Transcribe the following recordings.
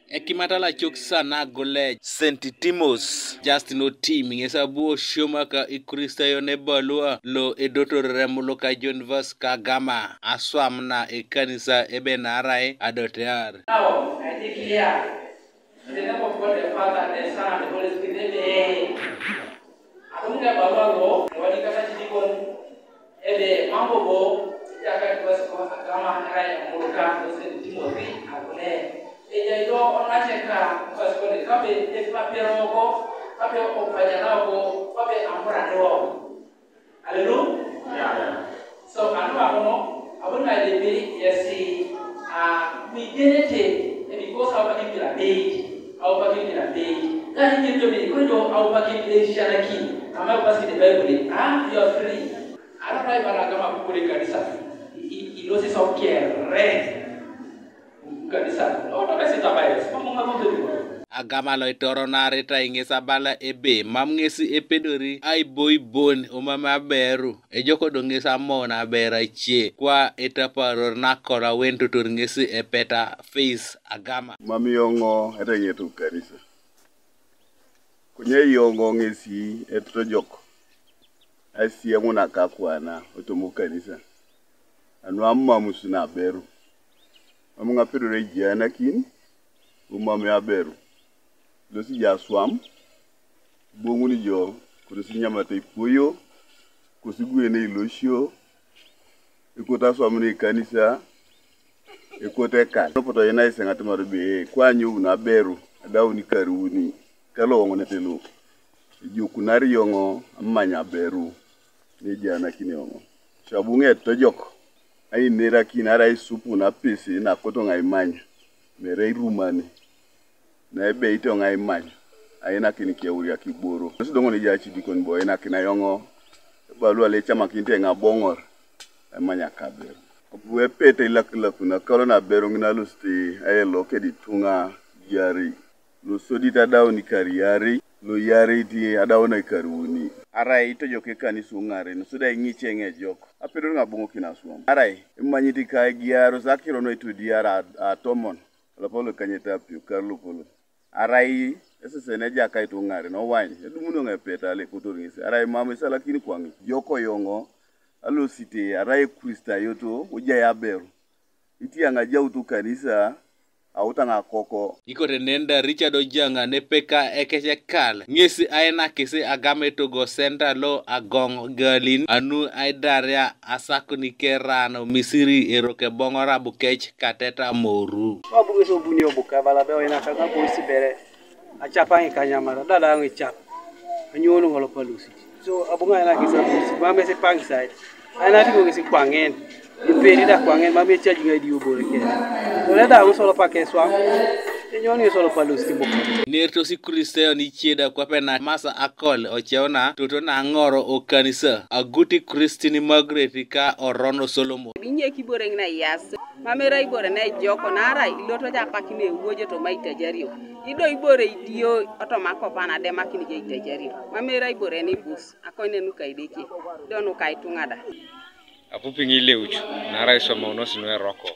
Ekimatala chok sana Agule Sentitimos Justin Otim Esibwoun Shomaka Ikrista yone balua lo edotor Emuluka Jonvas Kagama Kaswam na ekanisa ebenarai adotear. Now I declare in the name of God the Father and the Son and the Holy Spirit. Amen. Akunga babago wali kata chidikon ebe mambo bo yaka kwa kwa kama rai Emuluka Sentitimos Agule. Eja ito onacheka kwa skole kabe papero ko kabe opanya ko kabe amura do. Hallelujah. So anu amono abuna debi yesi we because our pagi bila page. Kan kita beli kalau our pagi bila syanaki, amal pasti di Bible. You are free. Ada orang beragama boleh kanisa. Ilosi sokere. Kanisa. Oh, tak kasih tabayas. Ngomong apa tu? Agama lo itoro na reta ingesa bala ebe mamngesi epedori ai boy bon umama beru ejoko dongesa mona bera chie kwa etaparor na kora wento turngesi epeta face agama mami yongo etenye tu kanisa kunye yongo ngesi etro joko asi amuna kakwana otomu kanisa anu amma musuna beru amunga pedore jana kin umama ya beru Losi Kaswam, bonguni jo, kusi nyamate puyo, kusi guene ilosio, ikota swamuni kanisa, ikote kal. Nopoto yena isengati marube, kwa nyu na beru, adau ni karuni, kalo ongo netelu. Jokunari yongo, amanya beru, ni jana kini yongo. Shabunge tojok, ai nera kinara isupu na pisi na koto ngaimanya, merei rumani. Na ebe ito ngai manyo aina kini kiauri ya kiboro sidongo ni jachi dikon boy na kina yongo balu ale chama kinte nga bongor amanya kabero we pete lakla kuna kolona bero ngina lusti ayelo kedi tunga yari lo sodita dawo ni kariyari lo yari di adawo na karuni arai to joke kanisu ngare no suda ngiche nge joko apedo nga bongo kina swam arai imanyiti ka giaro zakiro no itu diara atomon la polo kanyeta piu karlu polo arai ese seneja kai to ngare no wany edumuno ngepeta le kutorngisi arai mama sala kini kwangi joko yongo alo site arai krista yoto uja ya beru iti anga jautu kanisa autanga koko iko renenda Richard Ojanga ne peka ekeche kal ngesi aina kese agame to go center lo agong galin anu aidaria asakuni kerano misiri eroke bongora bukech kateta moru obuge so bunyo buka bala be ina kaka ko sibere achapa ngikanyamara dala ngichap anyolo ngolo palusi so abunga ina kisa busi mame se pang side aina tiko ngisi kwangen iperi da kwangen mame chaji ngadi ubore ke ole da solo pa Kaswam enyoni solo palusi buka nerto si Kristeo ni chieda kwa pena masa akol ocheona toto na ngoro o kanisa aguti Christine Margaret ka orono Solomon binye kibore ngina yas mamera ibore na joko nara iloto ja pakine woje to maita jario ido ibore idio otomako pana de makini je ita jario mamera ibore ni bus akone nuka ideki donu kai tungada apupingi leuchu nara isoma unosinwe roko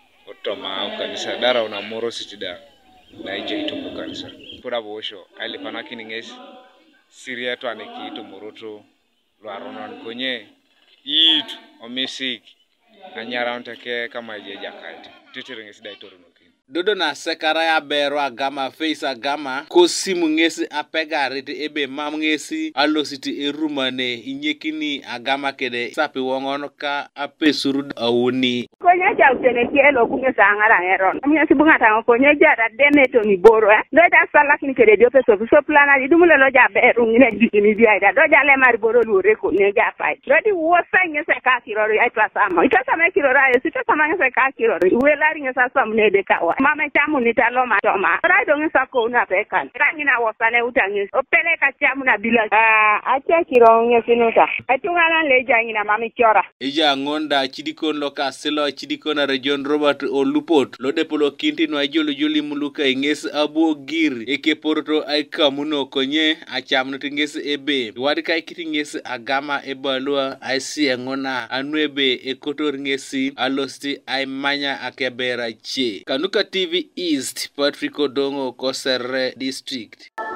otoma kanisa dara una moro sitida na ije itupu kanisa pura bosho ali panakini ngesi siria to aneki ito moroto lo aronon konye itu omisiki anyara ontake kama ije jakati titirengesi da itorono dodo na sekaraya bero agama face agama kosimu ngesi apegariti ebe mam ngesi alositi erumane inyekini agama kede sapi wongono ka apesuru awuni konya jawtene kielo kunge sangara ngeron ngesi bunga tango konya jara deneto ni boro do ja sala kini kede dio peso so plana di dumule lo ja beru ngine dikini dia do ja le mari boro lure ko ne ja pai redi wo sanye se ka kiroro ai twasama itasama kiroro ai sitama ngese ka kiroro we lari ngesa samne de kawa mama chamu ni taloma toma raido ngisa ko na pekan rangina wasane utangi opeleka chamu na bila acha kironge sinuta atungana leja ngina mami chora eja ngonda chidikon loka selo chidikon kona region Robert Olupot lode polo kinti no ajolo joli Emuluka inges abo gir ekeporoto ay kamuno konye achamno tinges ebe wadi kai kitinges agama ebalua ay siengona anwebe ekotor ngesi alosti ay manya akebera che Kanuka TV East Patrick Odongo Kosere District.